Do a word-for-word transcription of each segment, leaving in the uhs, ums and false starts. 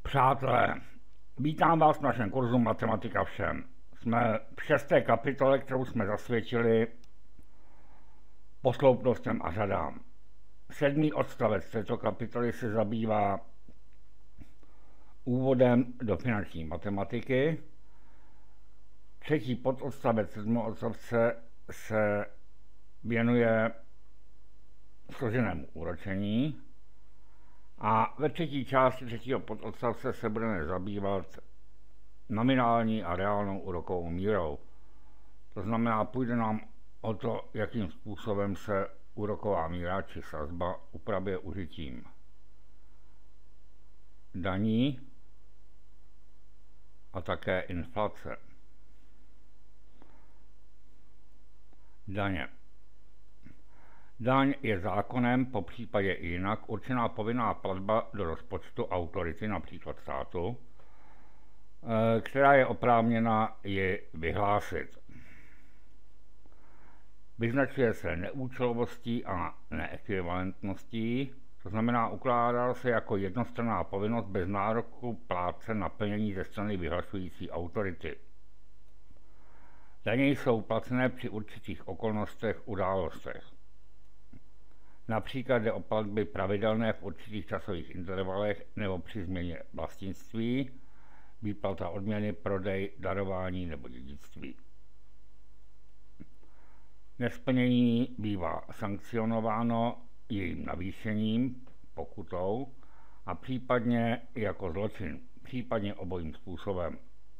Přátelé, vítám vás v našem kurzu Matematika všem. Jsme v šesté kapitole, kterou jsme zasvětili posloupnostem a řadám. Sedmý odstavec této kapitoly se zabývá úvodem do finanční matematiky. Třetí pododstavec sedmého odstavce se věnuje složenému úročení. A ve třetí části třetího pododstavce se budeme zabývat nominální a reálnou úrokovou mírou. To znamená, půjde nám o to, jakým způsobem se úroková míra či sazba upravuje užitím daní a také inflace. Daně. Daň je zákonem, po případě i jinak, určená povinná platba do rozpočtu autority, například státu, která je oprávněna ji vyhlásit. Vyznačuje se neúčelovostí a neekvivalentností, to znamená, ukládá se jako jednostranná povinnost bez nároku plátce na plnění ze strany vyhlašující autority. Daně jsou placené při určitých okolnostech, událostech. Například jde o platby pravidelné v určitých časových intervalech nebo při změně vlastnictví, výplata odměny, prodej, darování nebo dědictví. Nesplnění bývá sankcionováno jejím navýšením, pokutou a případně jako zločin, případně obojím způsobem.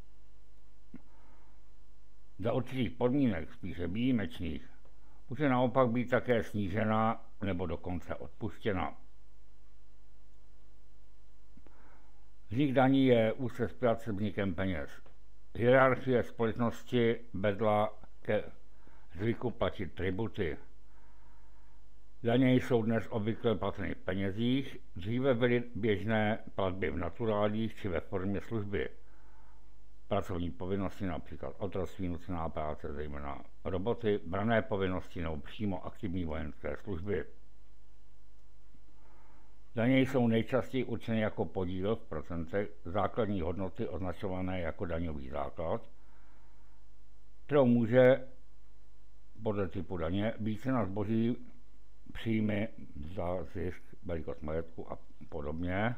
Za určitých podmínek, spíše výjimečných, může naopak být také snížena nebo dokonce odpuštěna. Vznik daní je úzce spjat se vznikem peněz. Hierarchie společnosti vedla ke zvyku platit tributy. Daně jsou dnes obvykle placeny v penězích, dříve byly běžné platby v naturálích či ve formě služby. Pracovní povinnosti, například otroctví, nucená práce, zejména roboty, branné povinnosti nebo přímo aktivní vojenské služby. Daně jsou nejčastěji určeny jako podíl v procentech základní hodnoty označované jako daňový základ, kterou může podle typu daně být cena zboží, příjmy za zisk, velikost majetku a podobně.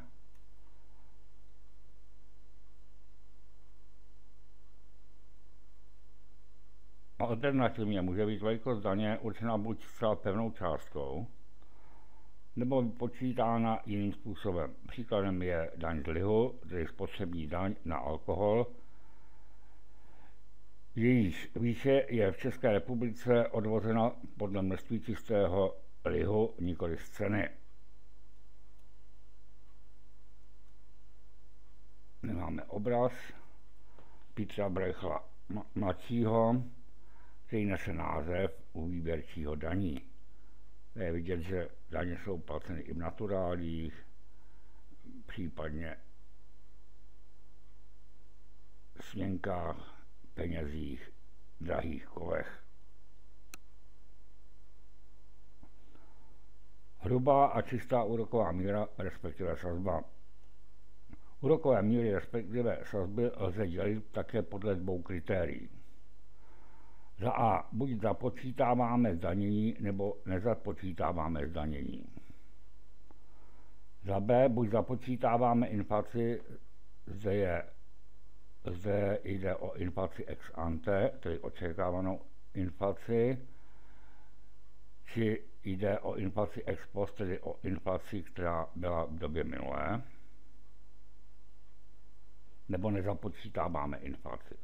Alternativně může být velikost daně určena buď zcela pevnou částkou, nebo vypočítána jiným způsobem. Příkladem je daň z lihu, tedy spotřební daň na alkohol. Jejíž výše je v České republice odvozena podle množství čistého lihu, nikoli z ceny. Nemáme obraz Petra Brechla mladšího, který nese název u výběrčího daní. Je vidět, že daně jsou placeny i v naturálích, případně směnkách, penězích, drahých kovech. Hrubá a čistá úroková míra, respektive sazba. Úrokové míry, respektive sazby, lze dělit také podle dvou kritérií. Za A. Buď započítáváme zdanění, nebo nezapočítáváme zdanění. Za B. Buď započítáváme inflaci, zde, je, zde jde o inflaci ex ante, tedy očekávanou inflaci, či jde o inflaci ex post, tedy o inflaci, která byla v době minulé, nebo nezapočítáváme inflaci.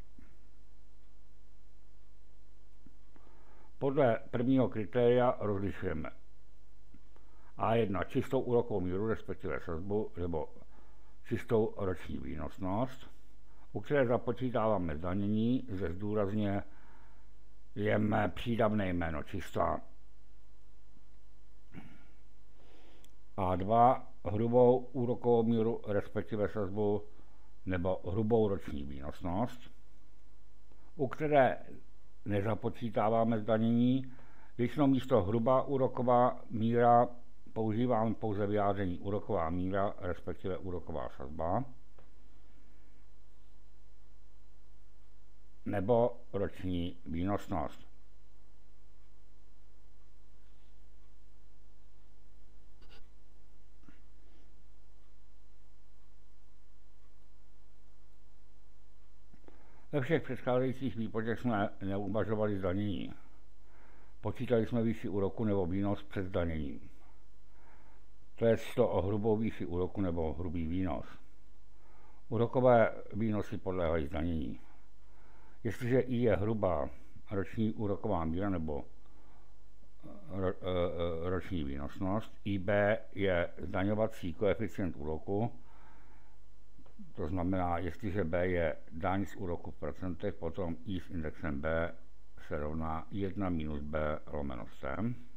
Podle prvního kritéria rozlišujeme A jedna čistou úrokovou míru, respektive sazbu, nebo čistou roční výnosnost, u které započítáváme zdanění, zde zdůrazně jeme přídavné jméno čistá. A dva hrubou úrokovou míru, respektive sazbu, nebo hrubou roční výnosnost, u které nezapočítáváme zdanění, většinou místo hrubá úroková míra používáme pouze vyjádření úroková míra, respektive úroková sazba. nebo roční výnosnost. Ve všech předcházejících výpočtech jsme neuvažovali zdanění. Počítali jsme výši úroku nebo výnos před zdaněním. To je šlo o hrubou výši úroku nebo hrubý výnos. Úrokové výnosy podléhají zdanění. Jestliže I je hrubá roční úroková míra nebo ro, roční výnosnost, I B je zdaňovací koeficient úroku, to znamená, jestliže B je daň z úroku v procentech, potom I s indexem B se rovná jedna minus B lomeno C.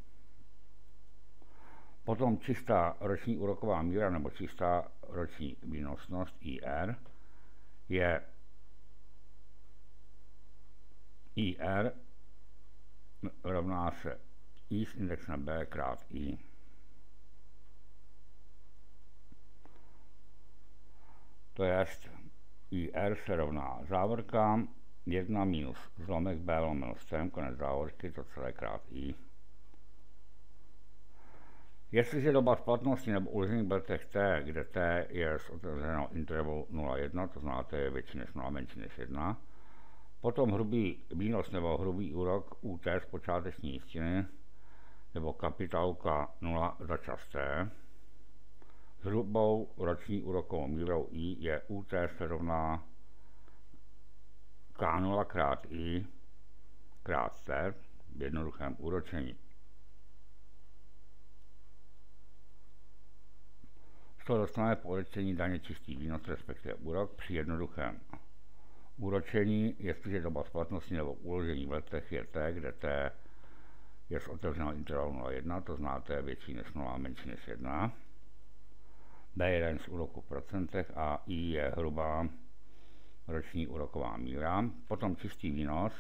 Potom čistá roční úroková míra nebo čistá roční výnosnost I R je I R rovná se I s indexem B krát I. To je I R se rovná závorka jedna minus zlomek B lomeno C, konec závorky, to celé krát I. Jestliže doba splatnosti nebo uložení v letech T, kde T je z otevřeného intervalu nula jedna, to znamená T je větší než nula, menší než jedna, potom hrubý výnos nebo hrubý úrok U T z počáteční jistiny nebo kapitálka nula za čas T, s hrubou roční úrokovou mírou I je U T se rovná K nula krát I krát T v jednoduchém úročení. Z toho dostaneme po odečtení daně čistý výnos, respektive úrok při jednoduchém úročení, jestliže doba splatnosti nebo uložení v letech je T, kde T je z otevřeného intervalu nula jedna, to znamená T je větší než nula, menší než jedna. B je daň z úroku v procentech a I je hrubá roční úroková míra. Potom čistý výnos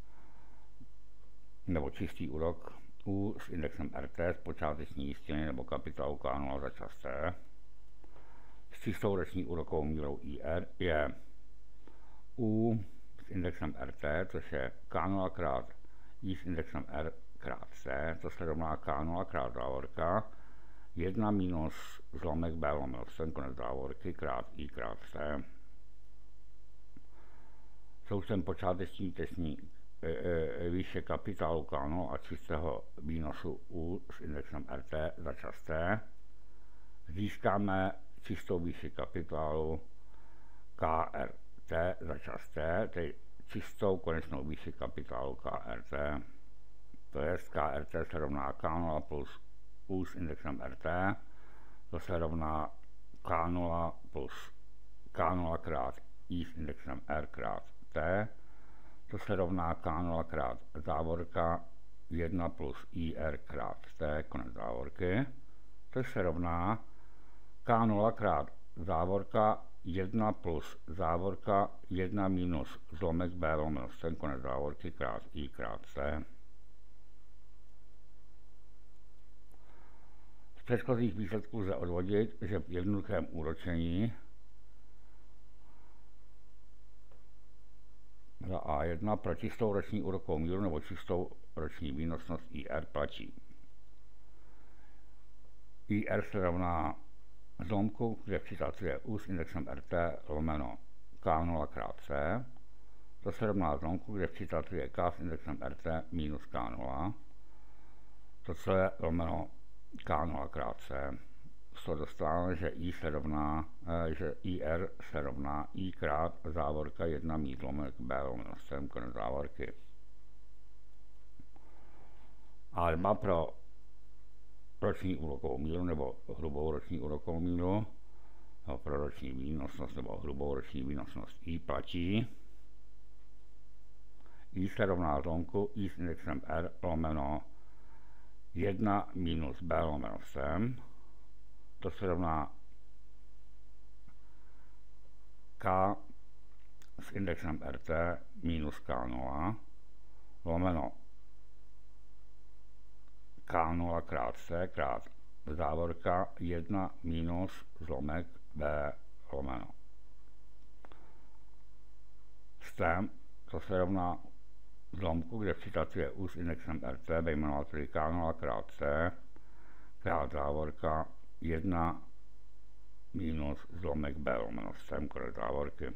nebo čistý úrok U s indexem R T z počáteční jistiny nebo kapitálu K nula za čas T s čistou roční úrokovou mírou I R je U s indexem R T, což je K nula krát I s indexem R krát C, to se rovná K nula krát závorka jedna minus zlomek B lomeno C, konec závorky, krát I krát C. Součtem počáteční testní e, e, výše kapitálu K nula a čistého výnosu U s indexem R T za čas T získáme čistou výši kapitálu K R T za čas T, tedy čistou konečnou výši kapitálu K R T. To je K R T se rovná K nula plus U s indexem R T, to se rovná K nula plus K nula krát I s indexem R krát T, to se rovná K nula krát závorka jedna plus I R krát T, konec závorky, to se rovná K nula krát závorka jedna plus závorka jedna minus zlomek B lomeno C, konec závorky, krát I krát C. Z předchozích výsledků lze odvodit, že v jednoduchém úročení za A jedna pro čistou roční úrokovou míru nebo čistou roční výnosnost I R platí. I R se rovná zlomku, kde v citaci je U s indexem R T lomeno K nula krát C, to se rovná zlomku, kde v citaci je K s indexem R T minus K nula, to celé lomeno K nula krát C. Z toho dostáváme, že I se rovná, eh, že I R se rovná I krát závorka jedna mít lomek B lomeno C, konec závorky. A dva pro roční úrokovou míru nebo hrubou roční úrokovou míru, no, pro roční výnosnost nebo hrubou roční výnosnost I platí. I se rovná zlomku I s indexem R lomeno jedna minus B lomeno C, to se rovná K s indexem R T minus K nula lomeno K nula krát C krát závorka jedna minus zlomek B lomeno. S, tém, to se rovná zlomku, kde v citaci je U s indexem R T, ve jmenovateli K nula krát C, krát závorka jedna minus zlomek B lomeno s C, konec závorky.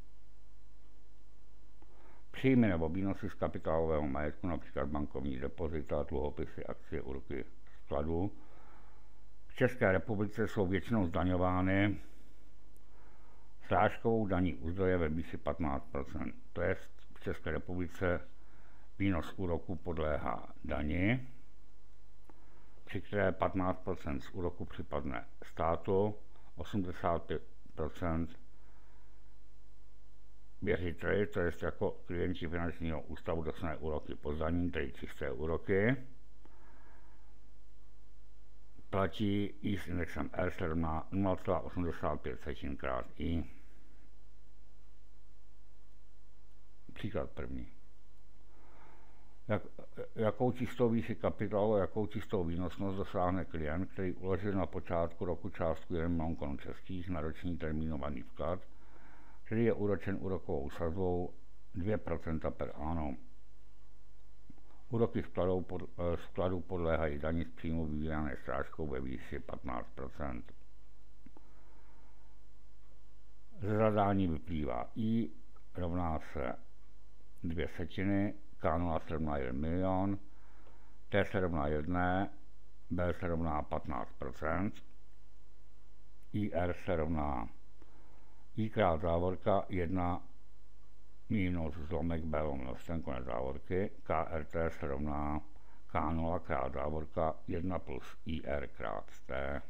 Příjmy nebo výnosy z kapitálového majetku, například bankovní depozita, dluhopisy, akcie, úroky skladů, v České republice jsou většinou zdaňovány srážkovou daní u zdroje ve výši patnáct procent. To je v České republice výnos úroku podléhá dani, při které patnáct procent z úroku připadne státu, osmdesát pět procent věřiteli, to je jako klienti finančního ústavu, dostanou úroky po zdanění, tedy čisté úroky. Platí I s indexem R se rovná nula celá osmdesát pět krát I. Příklad první. Jak, jakou čistou výši kapitálu, jakou čistou výnosnost dosáhne klient, který uložil na počátku roku částku jeden milion korun českých na roční termínovaný vklad, který je úročen úrokovou sazbou dvě procenta per annum. Úroky skladů podléhají dani z příjmu vybírané srážkou ve výši patnáct procent. Ze zadání vyplývá I rovná se dvě setiny, K nula se rovná jeden milion, T se rovná jedna, B se rovná patnáct procent, I R se rovná I krát závorka jedna minus zlomek B lomeno s C, konec závorky, K R T se rovná K nula krát závorka jedna plus I R krát T.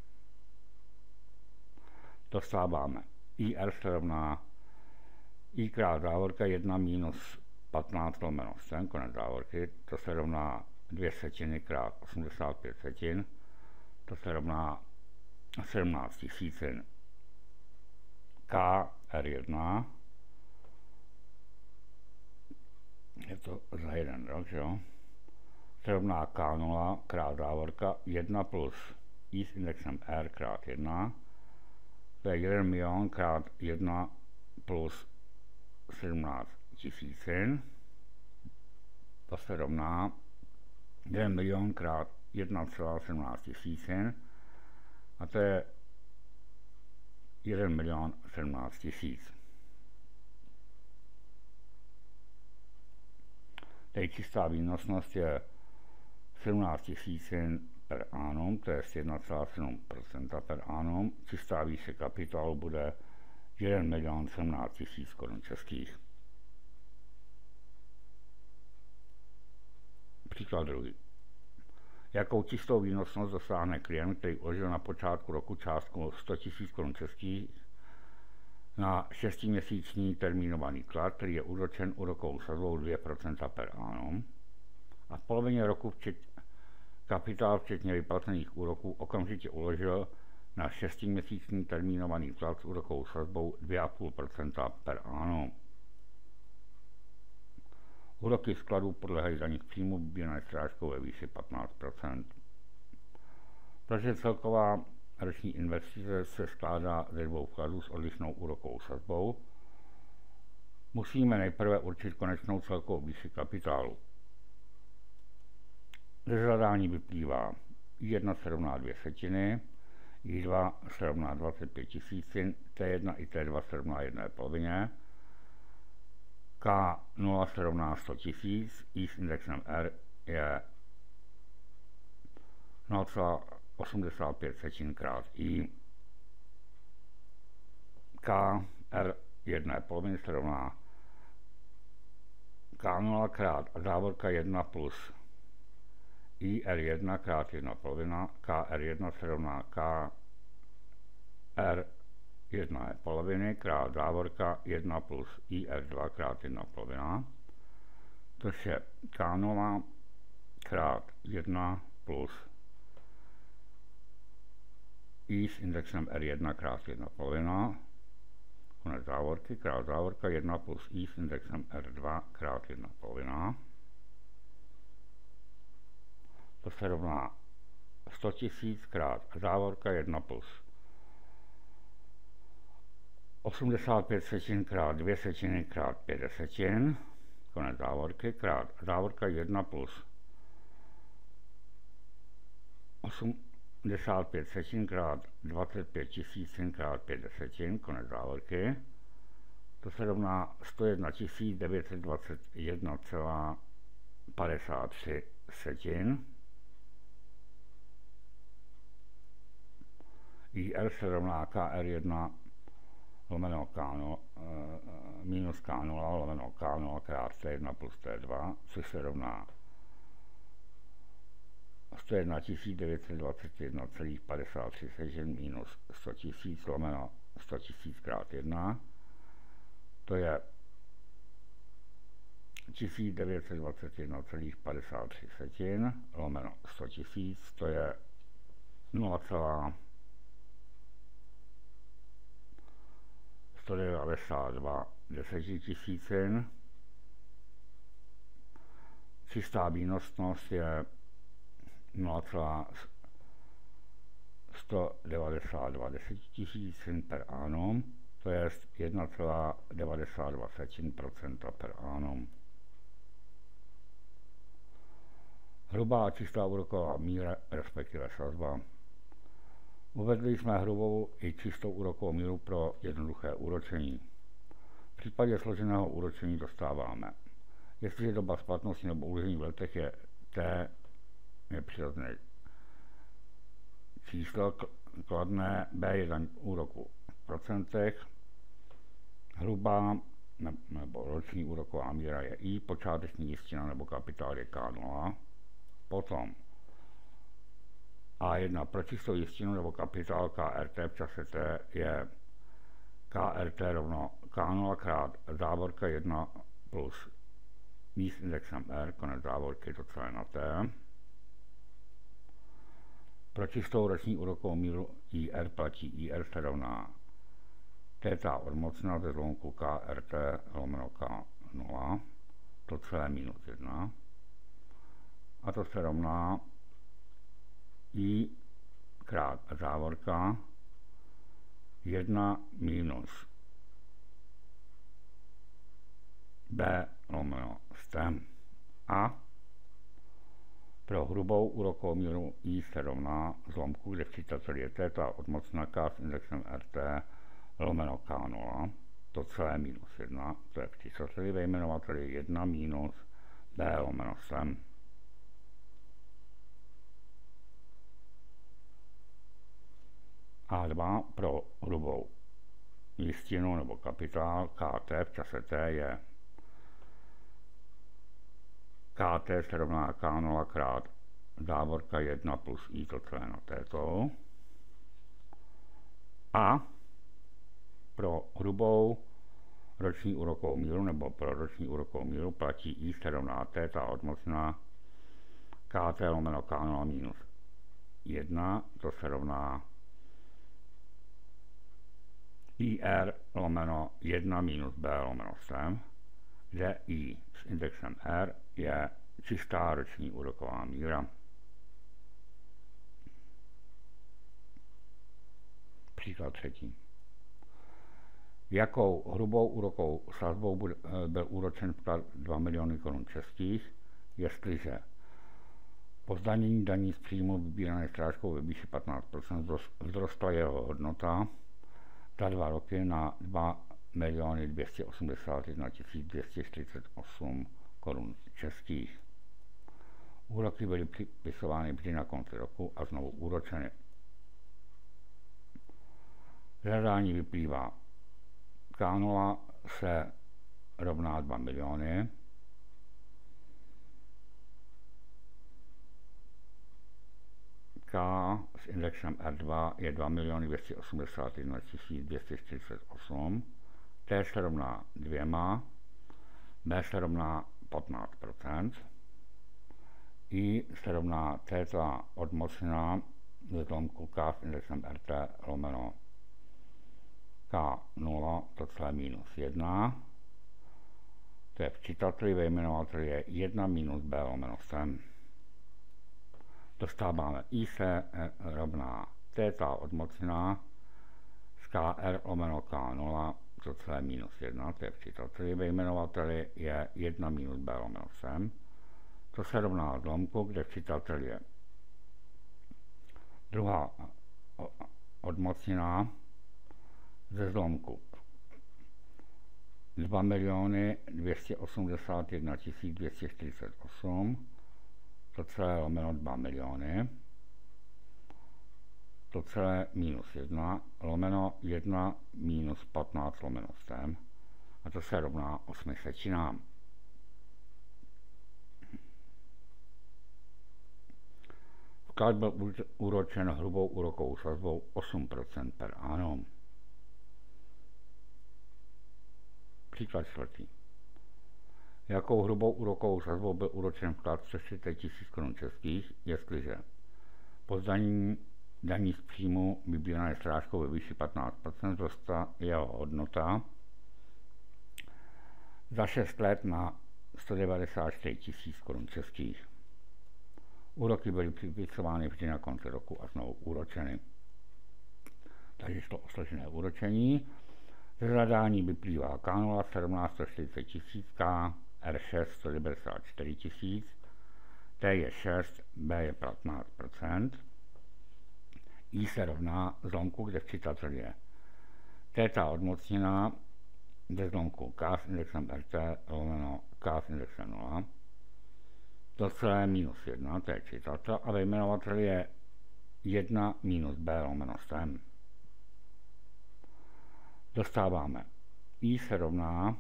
Dostáváme I R se rovná I krát závorka jedna minus patnáct lomeno s C, konec závorky, to se rovná dvě setiny krát osmdesát pět setin, to se rovná sedmnáct tisícin. K R jedna, je to za jeden rok, že jo, se rovná K nula krát závorka jedna plus I s indexem R krát jedna, to je jeden milion krát jedna plus sedmnáct tisícin, to se rovná jeden milion krát jedna celá sedmnáct tisícin, a to je jeden milion sedmnáct tisíc. Tady čistá výnosnost je sedmnáct tisícin per annum, to je jedna celá sedm procenta per annum. Čistá výše kapitálu bude jeden milion sedmnáct tisíc korun českých. Příklad druhý. Jakou čistou výnosnost dosáhne klient, který uložil na počátku roku částku sto tisíc korun českých na šestiměsíční termínovaný vklad, který je úročen úrokovou sazbou dvě procenta per annum, a v polovině roku včet, kapitál včetně vyplacených úroků okamžitě uložil na šestiměsíční termínovaný vklad s úrokovou sazbou dvě celá pět procenta per annum. Úroky skladů podléhají daní z příjmu vybírané srážkou ve výši patnáct procent. Protože celková roční investice se skládá ze dvou vkladů s odlišnou úrokovou sazbou, musíme nejprve určit konečnou celkovou výši kapitálu. Ze zadání vyplývá I jedna se rovná dvě setiny, I dva se rovná dvacet pět tisícin, T jedna i T dva se rovná jedné polovině, K nula se rovná sto tisíc, I s indexem R je nula celá osmdesát pět krát I. K R jedné poloviny se rovná K nula krát závorka jedna plus I R jedna krát jedna polovina, K R jedna se rovná K R jedna poloviny krát závorka jedna plus I R dva krát jedna polovina, což je K nula krát jedna plus I s indexem R jedna krát jedna polovina, konec závorky, krát závorka jedna plus I s indexem R dva krát jedna polovina. To se rovná sto tisíc krát závorka jedna plus osmdesát pět setin krát dvě setiny krát pět desetin, konec závorky, krát závorka jedna plus osmdesát pět setin krát dvacet pět tisícin krát pět desetin, konec závorky. To se rovná sto jedna tisíc devět set dvacet jedna celá padesát tři setin. I R se rovná K R jedna lomeno K nula, minus K nula lomeno K nula krát T jedna plus T dva, což se rovná sto jedna tisíc devět set dvacet jedna celá padesát tři setin minus sto tisíc lomeno sto tisíc krát jedna. To je tisíc devět set dvacet jedna celá padesát tři setin lomeno sto tisíc, to je nula celá sto devadesát dva desetitisícin. Čistá výnosnost je nula celá sto devadesát dva desetitisícin per annum, to je jedna celá devadesát dva procenta per annum. Hrubá a čistá úroková míra, respektive sazba. Uvedli jsme hrubou i čistou úrokovou míru pro jednoduché úročení. V případě složeného úročení dostáváme, jestliže doba splatnosti nebo uložení v letech je T, je přirozené číslo kladné, B je daň úroku v procentech, hrubá nebo roční úroková míra je I, počáteční jistina nebo kapitál je K nula, potom A jedna pro čistou jistinu nebo kapitál K R T v čase T je K R T rovno K nula krát závorka jedna plus I s indexem R, konec závorky, to celé na T. Pro čistou roční úrokovou míru I R platí I R se rovná téta odmocná ze zlomku K R T lomeno K nula, to celé minus jedna. A to se rovná I krát závorka jedna minus B lomeno stem. A pro hrubou úrokovou míru I se rovná zlomku, kde včítatel je téta odmocná K s indexem R T lomeno K nula, to celé minus jedna, to je včítateli, ve jmenovateli jedna minus B lomeno stem. A dva pro hrubou jistinu nebo kapitál K T v čase T je K T se rovná K nula krát závorka jedna plus I, to celé na této. A pro hrubou roční úrokovou míru nebo pro roční úrokovou míru platí I se rovná téta odmocná K T lomeno K nula minus jedna, to se rovná I R lomeno jedna minus B lomeno stem, kde I s indexem R je čistá roční úroková míra. Příklad třetí. Jakou hrubou úrokovou sazbou byl úročen vklad dva miliony korun českých, jestliže po zdanění daní z příjmu vybírané strážkou ve výši patnáct procent vzrostla jeho hodnota za dva roky na dva miliony dvě stě osmdesát jedna tisíc dvě stě čtyřicet osm korun českých. Úroky byly připisovány vždy na konci roku a znovu úročeny. Z zadání vyplývá K nula se rovná dva miliony, K s indexem R dva je dva miliony dvě stě osmdesát jedna tisíc dvě stě čtyřicet osm, T se rovná dvěma, B se rovná patnáct procent, I se rovná téta odmocná ze zlomku K s indexem R T lomeno K nula, to celé minus jedna, to je včítateli, ve jmenovateli je jedna minus B lomeno stem. Dostáváme I se rovná téta odmocná z K kr lomeno k nula, to celé minus jedna, to je v citaci, ve jmenovateli je jedna minus b lomeno sem, to se rovná zlomku, kde v citateli je druhá odmocněná ze zlomku dva miliony dvě stě osmdesát jedna tisíc dvě stě čtyřicet osm, to celé lomeno dva miliony, to celé minus jedna, lomeno jedna minus patnáct lomeno sem, a to se rovná osmi setinám. Vklad byl úročen hrubou úrokovou sazbou osm procent per annum. Příklad čtvrtý. Jakou hrubou úrokovou sazbou byl úročen vklad přes třicet tisíc korun českých, jestliže po zdanění daní z příjmu vybírané srážkou ve výši patnáct procent vzrostla jeho hodnota za šest let na sto devadesát čtyři tisíc korun českých. Úroky byly připisovány vždy na konci roku a znovu úročeny. Takže šlo o složené úročení. Ze zadání vyplývá K nula sedmnáct sto čtyřicet tisíc, K, R šest sto devadesát čtyři tisíc, T je šest, B je patnáct procent, I se rovná zlomku, kde v citateli je téta odmocněná ze zlomku K s indexem R T lomeno K s indexem nula, to celé minus jedna, to je citata, a ve jmenovateli je jedna minus B lomeno sem. Dostáváme I se rovná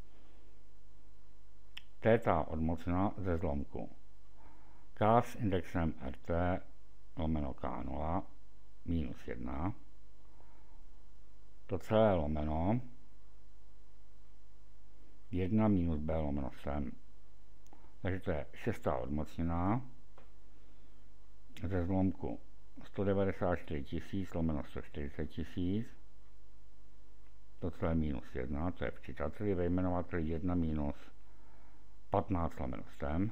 téta odmocněná ze zlomku K s indexem R T lomeno K nula minus jedna, to celé lomeno jedna minus B lomeno sem. Takže to je šestá odmocněná ze zlomku sto devadesát čtyři tisíc lomeno sto čtyřicet tisíc, to celé minus jedna, to je v citaci, ve jmenovateli jedna minus patnáct lomeno sem.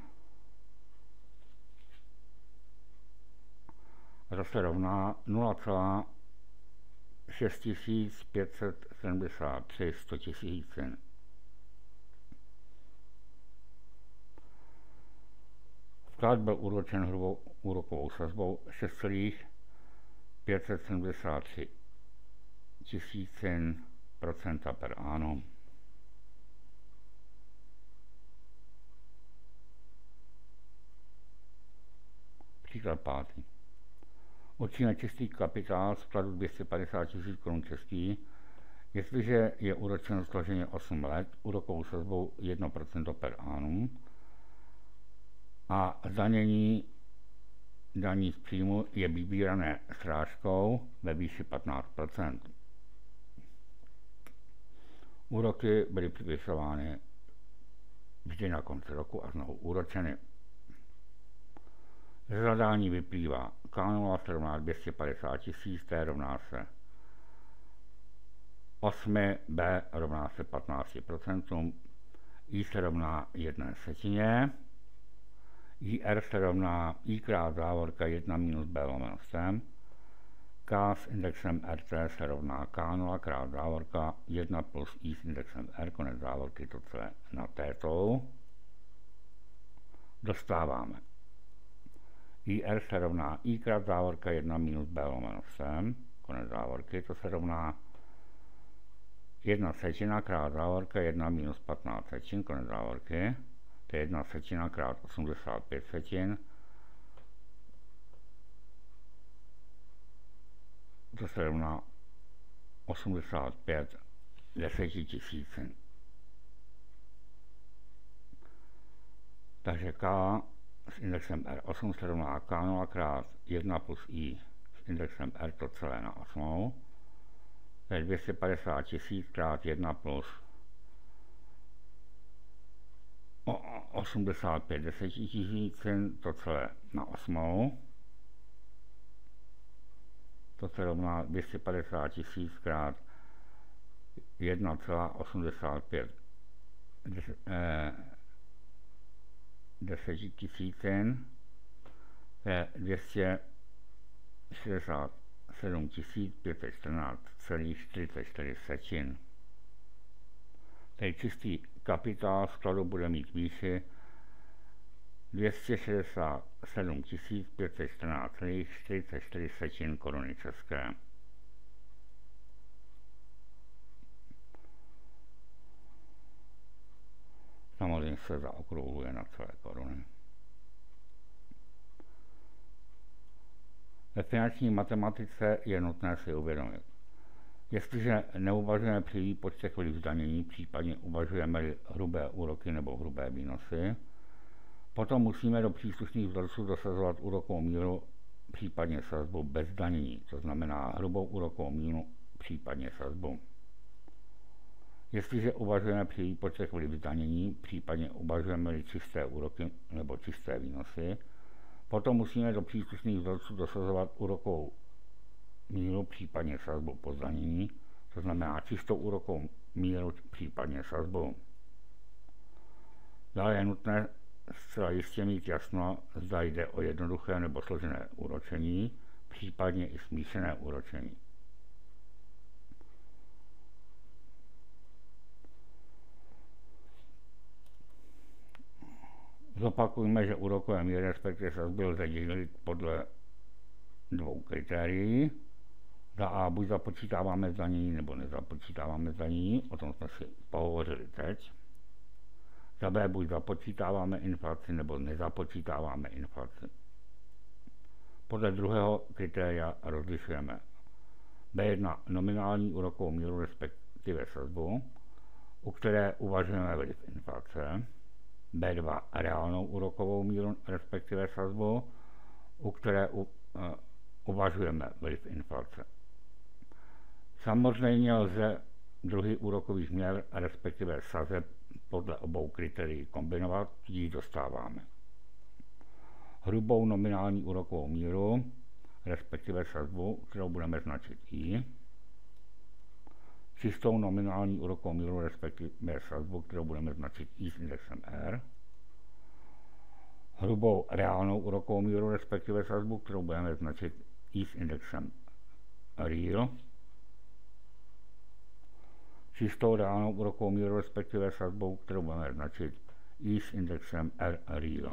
A to se rovná nula celá šest tisíc pět set sedmdesát tři sto tisíc. Vklad byl úročen hrubou úrokovou sazbou šest celá pět set sedmdesát tři tisícin procenta per annum. Příklad pátý. Určíme čistý kapitál z vkladu dvě stě padesát tisíc korun český, jestliže je úročen složeně osm let úrokovou sazbou jedna procenta per annum a zdanění daní z příjmu je vybírané srážkou ve výši patnáct procent. Úroky byly připisovány vždy na konci roku a znovu úročeny. Ze zadání vyplývá K nula se rovná dvě stě padesát tisíc, T rovná se osm, B rovná se patnáct procent, I se rovná jedné setině, I R se rovná I krát závorka jedna minus B lomeno sem, K s indexem R T se rovná K nula krát závorka jedna plus I s indexem R, konec závorky, to celé na tétou. Dostáváme I R se rovná I krát závorka jedna minus B lomeno sem, konec závorky, to se rovná jedna setina krát závorka jedna minus patnáct setin, konec závorky, to je jedna setina krát osmdesát pět setin, to se rovná osmdesát pět desetitisícin. Takže K s indexem R osm se rovná K nula krát jedna plus I s indexem R, to celé na osm. To je dvě stě padesát tisíc krát jedna plus osmdesát pět desetitisícin, to celé na osm. To se rovná dvě stě padesát tisíc krát jedna celá osmdesát pět desetitisícin, to je dvě stě šedesát sedm tisíc pět set čtrnáct celá čtyřicet čtyři setin. Tady čistý kapitál skladu bude mít výši dvě stě šedesát sedm tisíc pět set čtrnáct celá čtyřicet čtyři setin koruny české. Samozřejmě se zaokrouhluje na celé koruny. Ve finanční matematice je nutné si uvědomit, jestliže neuvažujeme při výpočtech vliv zdanění, případně uvažujeme hrubé úroky nebo hrubé výnosy, potom musíme do příslušných vzorců dosazovat úrokovou míru, případně sazbu bez zdanění, to znamená hrubou úrokovou míru, případně sazbu. Jestliže uvažujeme při výpočtech vliv zdanění, případně uvažujeme čisté úroky nebo čisté výnosy, potom musíme do příslušných vzorců dosazovat úrokovou míru, případně sazbu po zdanění, to znamená čistou úrokovou míru, případně sazbu. Dále je nutné zcela jistě mít jasno, zda jde o jednoduché nebo složené úročení, případně i smíšené úročení. Zopakujme, že úrokové míry, respektive sazby, lze dělit podle dvou kritérií. Za A buď započítáváme zdanění, nebo nezapočítáváme zdanění, o tom jsme si pohovořili teď. Za B buď započítáváme inflaci, nebo nezapočítáváme inflaci. Podle druhého kritéria rozlišujeme B jedna nominální úrokovou míru, respektive sazbu, u které uvažujeme vliv inflace, B dva reálnou úrokovou míru, respektive sazbu, u které u, uh, uvažujeme vliv inflace. Samozřejmě lze druhy úrokových měr, respektive sazeb, podle obou kritérií kombinovat, ji dostáváme hrubou nominální úrokovou míru, respektive sazbu, kterou budeme značit I, čistou nominální úrokovou míru, respektive sazbu, kterou budeme značit I s indexem R, hrubou reálnou úrokovou míru, respektive sazbu, kterou budeme značit I s indexem Real, čistou reálnou úrokovou míru, respektive sazbou, kterou budeme značit I s indexem R Real.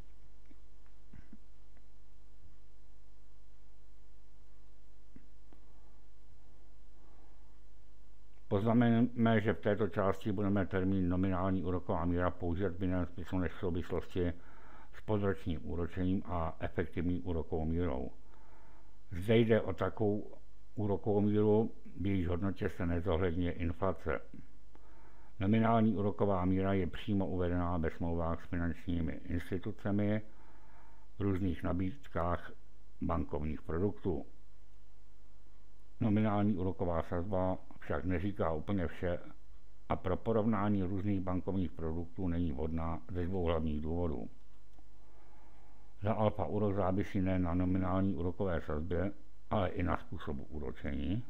Poznamenáme, že v této části budeme termín nominální úroková míra používat v jiném smyslu než v souvislosti s področním úročením a efektivní úrokovou mírou. Zde jde o takovou úrokovou míru, v jejíž hodnotě se nezohledňuje inflace. Nominální úroková míra je přímo uvedená ve smlouvách s finančními institucemi v různých nabídkách bankovních produktů. Nominální úroková sazba však neříká úplně vše a pro porovnání různých bankovních produktů není vhodná ze dvou hlavních důvodů. Za alfa úrok závisí ne na nominální úrokové sazbě, ale i na způsobu úročení,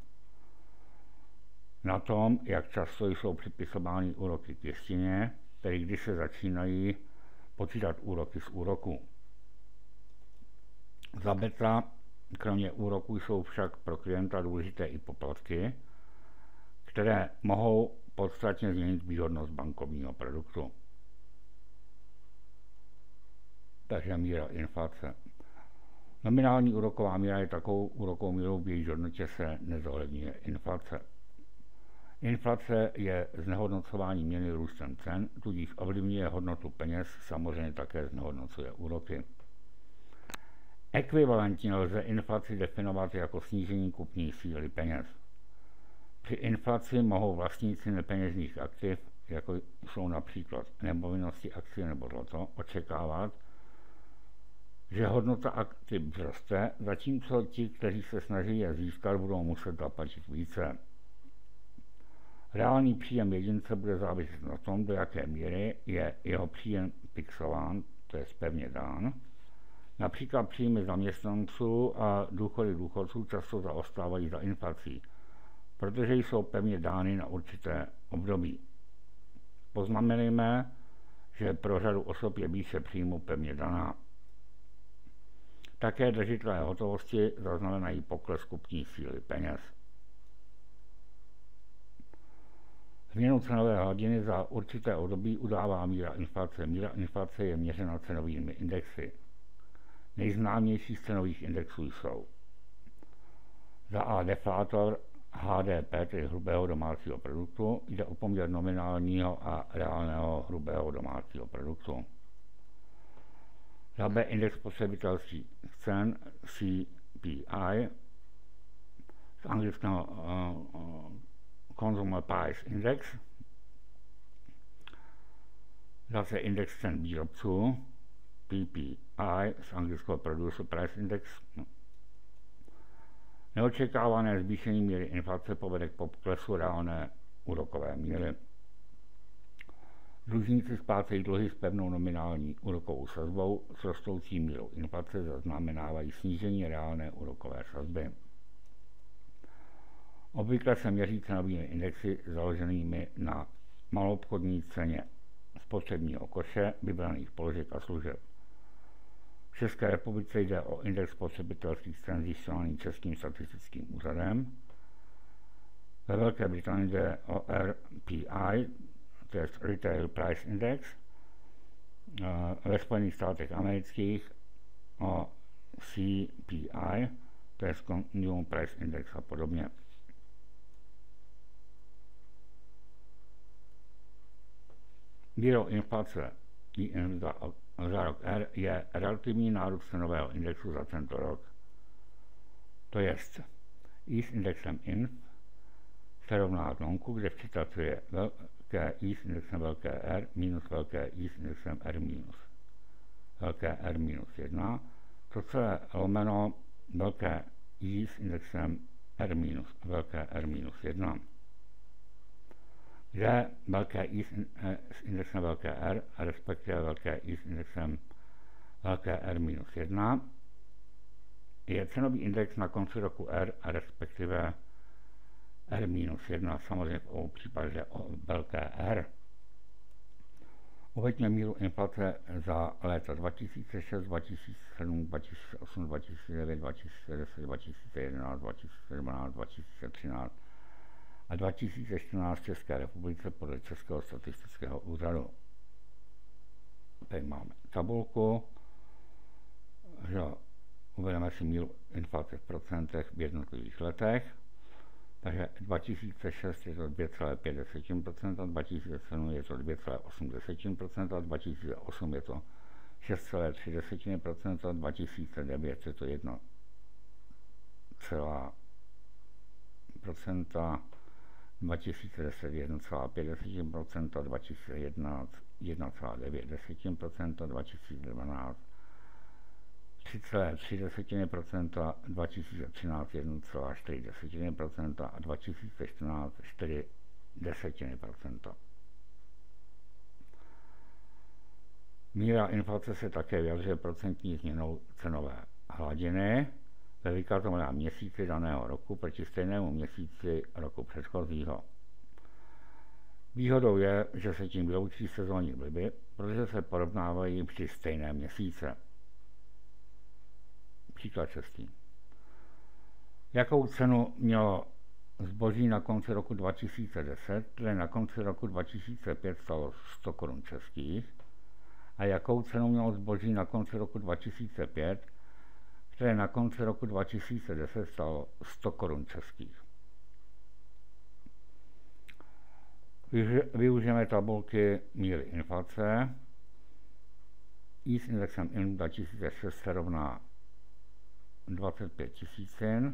na tom, jak často jsou připisovány úroky k jistině, tedy když se začínají počítat úroky z úroku. Za beta, kromě úroků, jsou však pro klienta důležité i poplatky, které mohou podstatně změnit výhodnost bankovního produktu. Takže míra inflace. Nominální úroková míra je takovou úrokovou mírou, v jejíž hodnotě se nezohledňuje inflace. Inflace je znehodnocování měny růstem cen, tudíž ovlivňuje hodnotu peněz, samozřejmě také znehodnocuje úroky. Ekvivalentně lze inflaci definovat jako snížení kupní síly peněz. Při inflaci mohou vlastníci nepeněžních aktiv, jako jsou například nemovitosti, akcie nebo zlato, očekávat, že hodnota aktiv vzroste, zatímco ti, kteří se snaží je získat, budou muset zaplatit více. Reálný příjem jedince bude záviset na tom, do jaké míry je jeho příjem fixován, to je pevně dán. Například příjmy zaměstnanců a důchody důchodců často zaostávají za inflací, protože jsou pevně dány na určité období. Poznamenejme, že pro řadu osob je výše příjmu pevně daná. Také držitelé hotovosti zaznamenají pokles kupní síly peněz. Změnu cenové hladiny za určité období udává míra inflace. Míra inflace je měřena cenovými indexy. Nejznámější z cenových indexů jsou za A deflátor H D P, tedy hrubého domácího produktu, jde o poměr nominálního a reálného hrubého domácího produktu. Za B index spotřebitelských cen C P I, z anglického uh, Consumer Price Index, zase index cen výrobců P P I, z anglického Producer Price Index. Neočekávané zvýšení míry inflace povede k poklesu reálné úrokové míry. Dlužníci splácejí dluhy s pevnou nominální úrokovou sazbou, s rostoucí mírou inflace zaznamenávají snížení reálné úrokové sazby. Obvykle se měří cenovými indexy založenými na maloobchodní ceně spotřebního koše vybraných položek a služeb. V České republice jde o index spotřebitelských cen zjišťovaný Českým statistickým úřadem. Ve Velké Británii jde o R P I, to je Retail Price Index. Ve Spojených státech amerických o C P I, to je Consumer Price Index a podobně. Mírou inflace za, za rok R je relativní nárůst cenového indexu za tento rok. To jest, I s indexem inf se rovná klonku, kde v citaci je velké I s indexem velké R minus velké I s indexem R minus velké R minus jedna, to celé lomeno velké I s indexem R minus velké R minus jedna, kde velké I s indexem velké R, respektive velké I s indexem velké R minus jedna, je cenový index na konci roku R, respektive R minus jedna, samozřejmě v obou případech jde o velké R. Uveďme míru inflace za léta dva tisíce šest, dva tisíce sedm, dva tisíce osm, dva tisíce devět, dva tisíce deset, dva tisíce jedenáct, dva tisíce dvanáct, dva tisíce třináct a dva tisíce čtrnáct v České republice podle Českého statistického úřadu. Tady máme tabulku, že uvedeme si míru inflace v procentech v jednotlivých letech. Takže dva tisíce šest je to dvě celá pět procenta, dva tisíce sedm je to dvě celá osm procenta, dva tisíce osm je to šest celá tři procenta, dva tisíce devět je to jedna celá procenta, dva tisíce deset jedna celá pět procenta, dva tisíce jedenáct jedna celá devět procenta, dva tisíce dvanáct tři celá tři procenta, dva tisíce třináct jedna celá čtyři procenta a dva tisíce čtrnáct čtyři procenta. Míra inflace se také vyjadřuje procentní změnou cenové hladiny ve vykazovaném měsíci daného roku proti stejnému měsíci roku předchozího. Výhodou je, že se tím vyloučí sezónní vlivy, protože se porovnávají při stejném měsíce. Příklad šestý. Jakou cenu mělo zboží na konci roku dva tisíce deset, které na konci roku dva tisíce pět stalo sto korun českých, a jakou cenu mělo zboží na konci roku dva tisíce pět, které na konci roku dva tisíce deset stalo sto korun českých. Využijeme tabulky míry inflace. I s indexem in dva tisíce šest se rovná dvacet pět tisícin,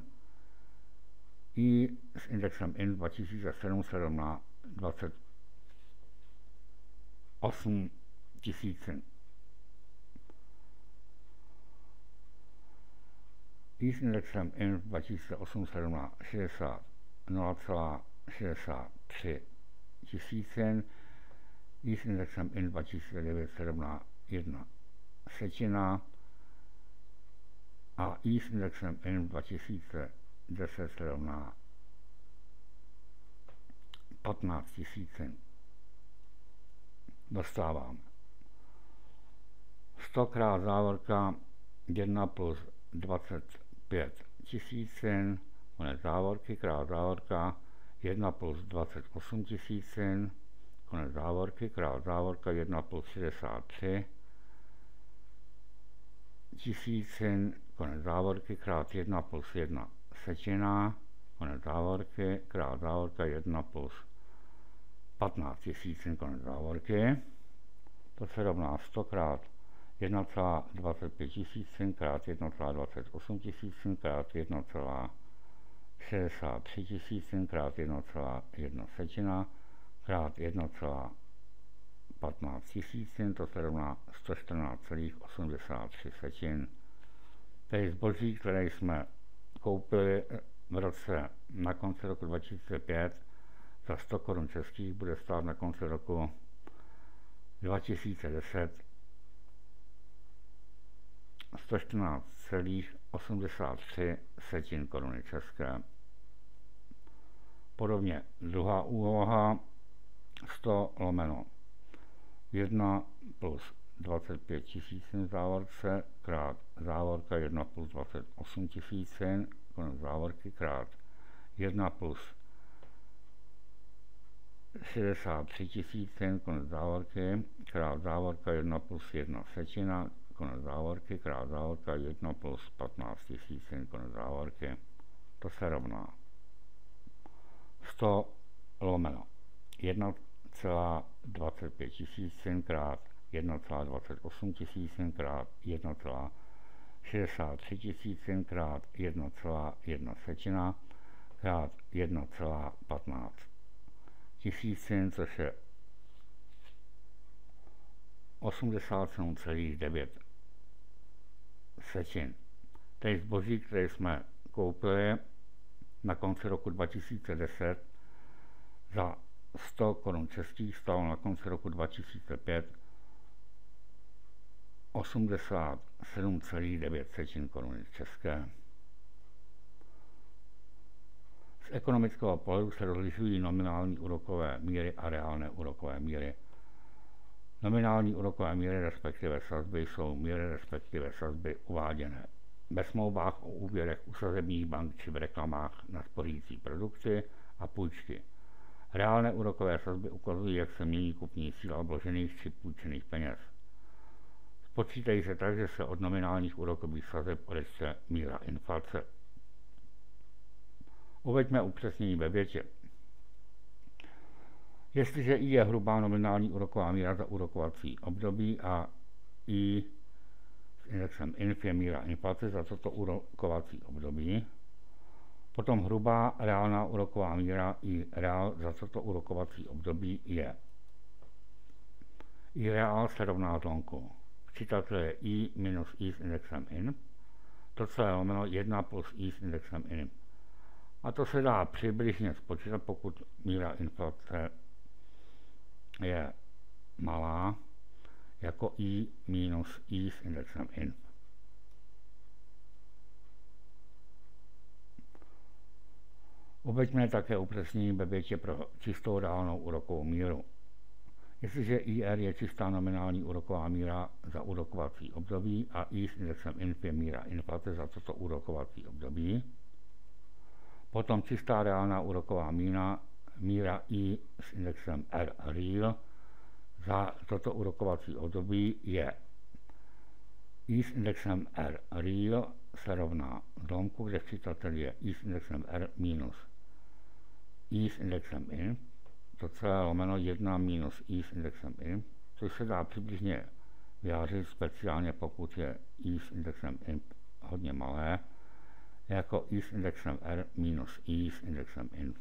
I s indexem in dva tisíce sedm se rovná dvacet osm tisícin. I s indexem in dva tisíce osm se rovná nula celá šedesát tři tisícin, I s indexem in dva tisíce devět se rovná jedna setina a I s indexem in dva tisíce deset se rovná patnáct tisícin. Dostáváme sto krát závorka jedna plus dvacet pět tisícin, konec závorky, krát závorka, jedna plus dvacet osm tisícin, konec závorky, krát závorka, jedna plus šedesát tři tisícin, konec závorky, krát jedna plus jedna setina, konec závorky, krát závorka, jedna plus patnáct tisícin, konec závorky. To se rovná sto krát jedna celá dvacet pět tisícin krát jedna celá dvacet osm tisícin krát jedna celá šedesát tři tisícin krát jedna celá jedna setina krát jedna celá patnáct tisícin, to se rovná sto čtrnáct celá osmdesát tři setin. Tedy zboží, které jsme koupili v roce na konci roku dva tisíce pět za sto korun českých, bude stát na konci roku dva tisíce deset sto čtrnáct celá osmdesát tři setin koruny české. Podobně druhá úloha sto lomeno jedna plus dvacet pět tisícin v závorce krát závorka jedna plus dvacet osm tisícin, konec závorky, krát jedna plus šedesát tři tisícin, konec závorky, krát závorka jedna plus jedna setina, konec závorky, krát závorka jedna plus patnáct tisícin, konec závorky. To se rovná sto lomeno jedna celá dvacet pět tisícin krát jedna celá dvacet osm tisícin krát jedna celá šedesát tři tisícin krát jedna celá jedna setina krát jedna celá patnáct tisícin, což je osmdesát sedm celá devět setin. Tedy zboží, které jsme koupili na konci roku dva tisíce deset za sto korun českých, stalo na konci roku dva tisíce pět osmdesát sedm celá devět setin koruny české. Z ekonomického pohledu se rozlišují nominální úrokové míry a reálné úrokové míry. Nominální úrokové míry respektive sazby jsou míry respektive sazby uváděné ve smlouvách o úvěrech u sazebních bank či v reklamách na spořící produkty a půjčky. Reálné úrokové sazby ukazují, jak se mění kupní síla vložených či půjčených peněz. Spočítají se tak, že se od nominálních úrokových sazeb odečte míra inflace. Uveďme upřesnění ve větě. Jestliže I je hrubá nominální úroková míra za úrokovací období a I s indexem inf je míra inflace za toto úrokovací období, potom hrubá reálná úroková míra I reál za toto úrokovací období je I reál se rovná zlomku. Čítatel je I minus I s indexem inf, to celé lomeno jedna plus I s indexem inf. A to se dá přibližně spočítat, pokud míra inflace je malá, jako I minus I s indexem inf. Uveďme také upřesnění ve větě pro čistou reálnou úrokovou míru. Jestliže I R je čistá nominální úroková míra za úrokovací období a I s indexem inf je míra inflace za toto úrokovací období, potom čistá reálná úroková míra, míra I s indexem R real za toto úrokovací období je I s indexem R real se rovná zlomku, kde čítatel je I s indexem R minus I s indexem inf, to celé lomeno jedna minus I s indexem inf, což se dá přibližně vyjádřit speciálně, pokud je I s indexem inf hodně malé, jako I s indexem R minus I s indexem inf.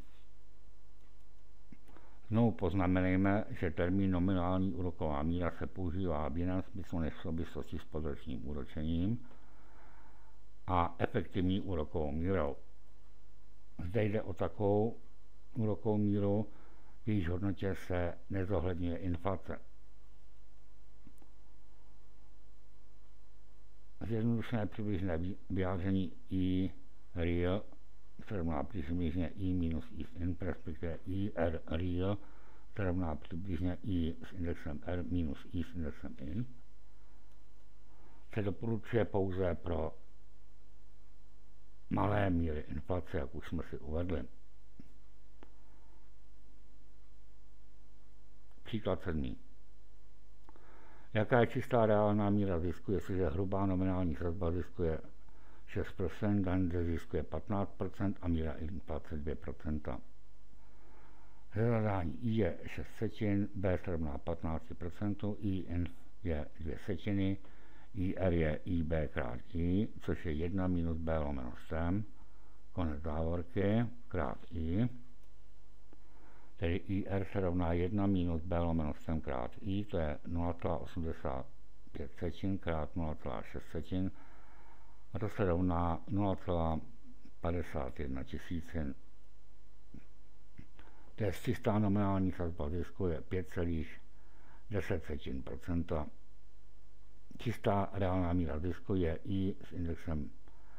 Znovu poznamenejme, že termín nominální úroková míra se používá v jiném smyslu než v souvislosti s pozročním úročením a efektivní úrokovou mírou. Zde jde o takovou úrokovou míru, v jejíž hodnotě se nezohledňuje inflace. Zjednodušené přibližné vyjádření I real se rovná přibližně I minus I s inf, respektive I R real se rovná přibližně I s indexem R minus I s indexem inf, se doporučuje pouze pro malé míry inflace, jak už jsme si uvedli. Příklad sedmý. Jaká je čistá reálná míra zisku, jestliže hrubá nominální sazba zisku je šest procent, daň ze zisku je patnáct procent a míra inflace dvě procenta. Zadání I je šest setin, B se rovná patnáct procent, I inf je dvě setiny, I R je I B krát I, což je jedna minus B lomeno stem, konec závorky, krát I. Tedy I R se rovná jedna minus B lomeno stem krát I, to je nula celá osmdesát pět setin krát nula celá šest setin, a to se rovná nula celá padesát jedna tisícin. To je čistá nominální sazba zisku je pět celá deset setin procenta. Čistá reálná míra zisku je I s indexem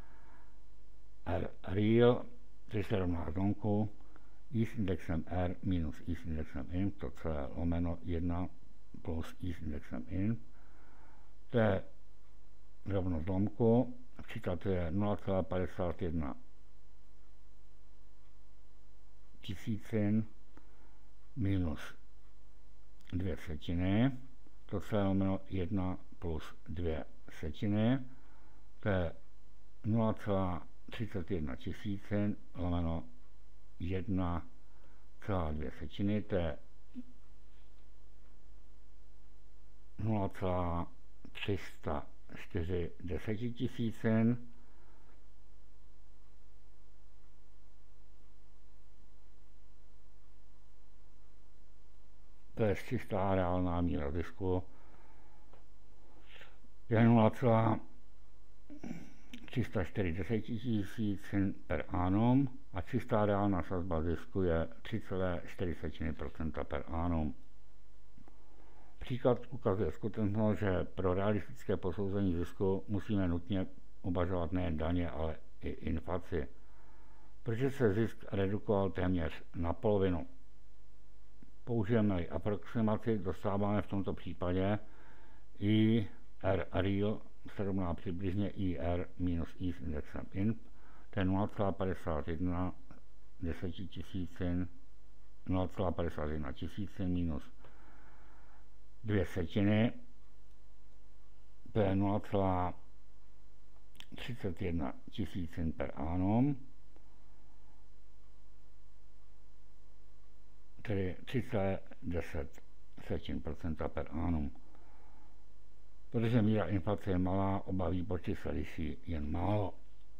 R real, což se rovná zlomku I s indexem R minus I s indexem inf, to celé lomeno jedna plus I s indexem inf. To je rovno zlomku, příklad to je nula celá padesát jedna tisícin minus dvě setiny, to celé lomeno jedna plus dvě setiny, to je nula celá třicet jedna tisícin lomeno jedna celá dvě setiny, to je nula celá tři sta čtyřicet tisícin. To je čistá reálná míra zisku je nula celá tři sta čtyřicet tisícin per annum a čistá reálná sazba zisku je tři celá čtyři procenta per annum. Příklad ukazuje skutečnost, že pro realistické posouzení zisku musíme nutně uvažovat nejen daně, ale i inflaci, protože se zisk redukoval téměř na polovinu. Použijeme-li aproximaci, dostáváme v tomto případě I R real se rovná přibližně I R minus I s indexem inf, to je nula celá padesát jedna tisícin, nula celá padesát jedna tisícin minus dvě setiny, to je nula celá třicet jedna tisícin per annum, tedy tři celá deset procenta per annum. Protože míra inflace je malá, oba výpočty se liší jen málo.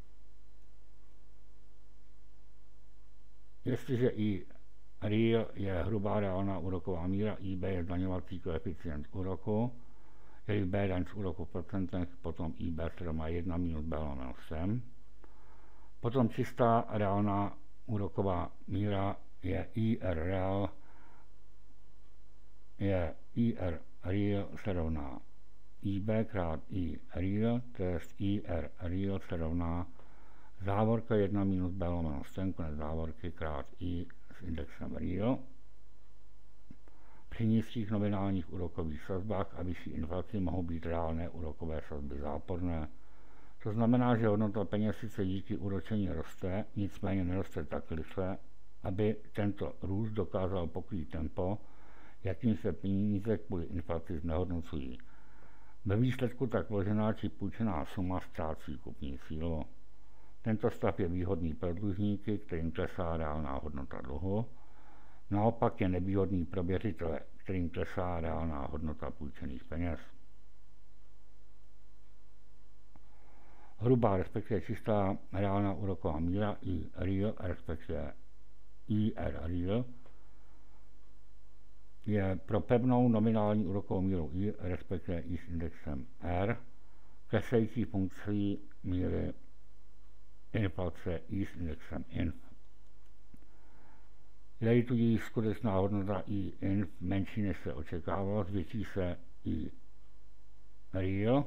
Jestliže I real je hrubá reálná úroková míra, I B je zdaňovací koeficient úroku, je B daň z úroku v procentech, potom I B se rovná jedna minus B lomeno sem. Potom čistá reálná úroková míra je I R real, je I R real se rovná I B krát I real, to je I R real se rovná závorka jedna minus B lomeno sem, konec závorky krát I s indexem real. Při nízkých nominálních úrokových sazbách a vyšší inflaci mohou být reálné úrokové sazby záporné. To znamená, že hodnota peněz sice díky úročení roste, nicméně neroste tak rychle, aby tento růst dokázal pokrýt tempo, jakým se peníze kvůli inflaci znehodnocují. Ve výsledku tak vložená či půjčená suma ztrácí kupní sílu. Tento stav je výhodný pro dlužníky, kterým klesá reálná hodnota dluhu. Naopak je nevýhodný pro věřitele, kterým klesá reálná hodnota půjčených peněz. Hrubá, respektive čistá reálná úroková míra I real, respektive I R real, je pro pevnou nominální úrokovou míru I, respektive I s indexem R, klesající funkcí míry inflace I s indexem inf. Je tudíž skutečná hodnota I inf menší, než se očekávalo, zvětší se I real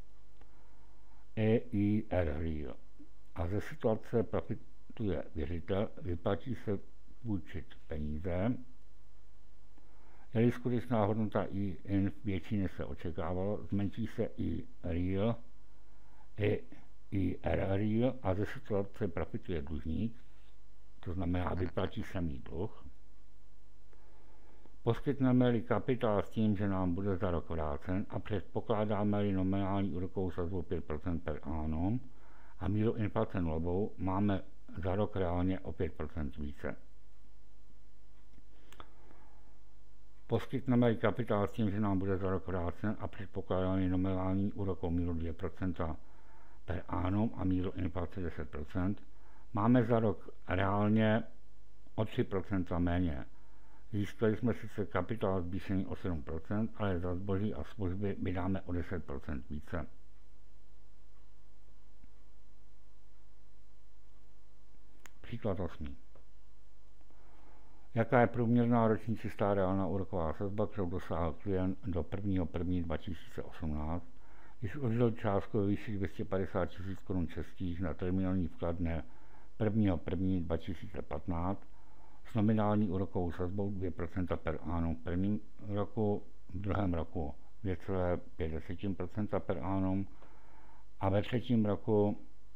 i I R real. A ze situace profituje věřitel, vyplatí se půjčit peníze. Je-li skutečná hodnota I inf větší, než se očekávalo, zmenší se I real i I R real a ze situace profituje dlužník, to znamená vyplatí se mi dluh. Poskytneme-li kapitál s tím, že nám bude za rok vrácen a předpokládáme-li nominální úrokovou sazbu pět procent per annum a míru inflace nulovou, máme za rok reálně o pět procent více. Poskytneme-li kapitál s tím, že nám bude za rok vrácen a předpokládáme nominální úrokovou míru dvě procenta per annum a míru inflace deset procent, máme za rok reálně o tři procenta méně. Získali jsme sice kapitál zvýšený o sedm procent, ale za zboží a služby vydáme o deset procent více. Příklad osmý. Jaká je průměrná roční čistá reálná úroková sazba, kterou dosáhl klient do prvního prvního dva tisíce osmnáct, když oddělil částku ve výši dvě stě padesát tisíc korun českých na terminální vklad dne prvního prvního dva tisíce patnáct s nominální úrokovou sazbou dvě procenta per annum v prvním roku, v druhém roku dvě celá pět procenta per annum a ve třetím roku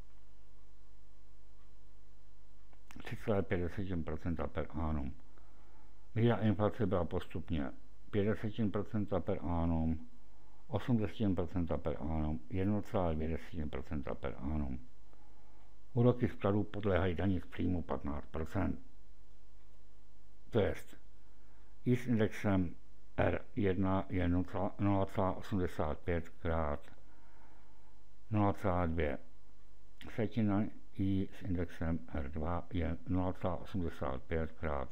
tři celá pět procenta per annum. Míra inflace byla postupně pět procent per annum, osm procent per annum, jedna celá dvě procenta per annum. Úroky skladů podléhají dani z příjmu patnáct procent. To jest, I s indexem R jedna je nula celá osmdesát pět krát nula celá dvě setina, I s indexem R dva je nula celá osmdesát pět krát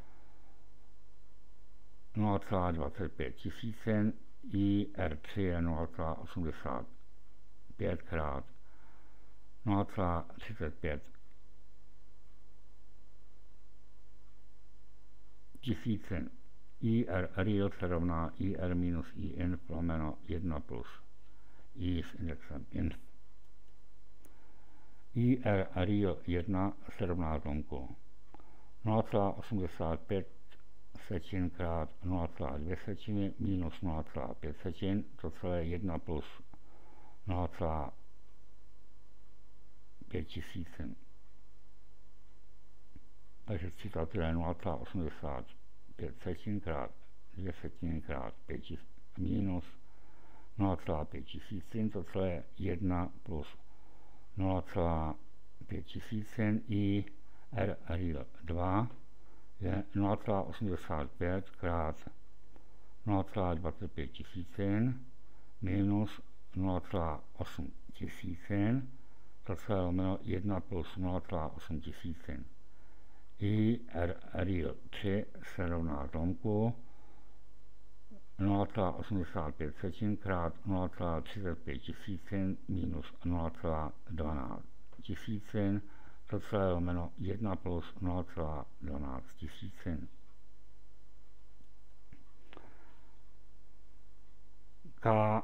nula celá dvacet pět tisícin, I R tři je nula celá osmdesát pět krát nula celá třicet pět tisícin. I R real se rovná I R minus I inf lomeno jedna plus I s indexem inf. I R real jedna se rovná zlomku nula celá osmdesát pět setin krát nula celá dvě setiny minus nula celá pět setin, to celé jedna plus nula celá pět tisícin. Takže citace je nula celá osmdesát pět setin krát dvě setiny krát pět minus nula celá pět tisícin, to celé je jedna plus nula celá pět tisícin. I R real dva je nula celá osmdesát pět krát nula celá dvacet pět tisícin minus nula celá osm tisícin, to celé lomeno jedna plus nula celá osm tisícin. I R real tři se rovná zlomku nula celá osmdesát pět setin krát nula celá třicet pět tisícin minus nula celá dvanáct tisícin, to celé lomeno jedna plus nula celá dvanáct tisícin. K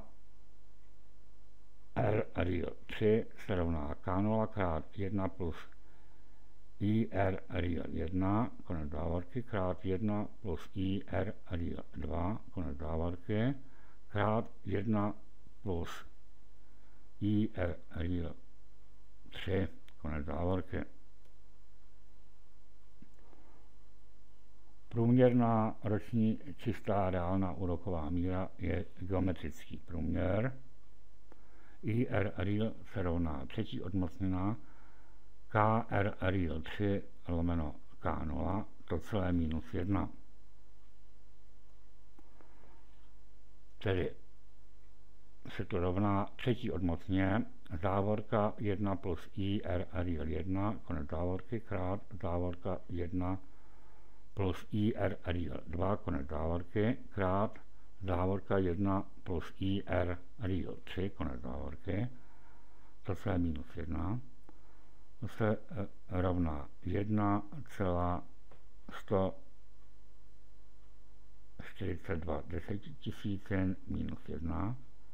R real tři se rovná K nula krát jedna plus I R real jedna, konec závorky, krát jedna plus I R real dva, konec závorky, krát jedna plus I R real tři, konec závorky. Průměrná roční čistá reálná úroková míra je geometrický průměr. I R real se rovná třetí odmocněná K R real tři lomeno K nula, to celé minus jedna. Tedy se to rovná třetí odmocně závorka jedna plus I R real jedna, konec závorky, krát závorka jedna plus I R real dva, konec závorky, krát závorka jedna plus I R real tři, konec závorky, to celé minus jedna. To se rovná jedna celá sto čtyřicet dva desetitisícin minus jedna.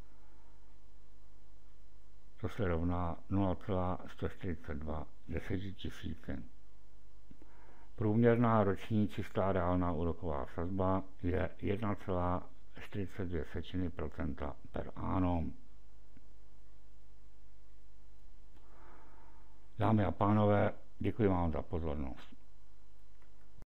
To se rovná nula celá sto čtyřicet dva desetitisícin. Průměrná roční čistá reálná úroková sazba je jedna celá čtyřicet dvě procenta per annum. Dámy a pánové, děkuji vám za pozornost.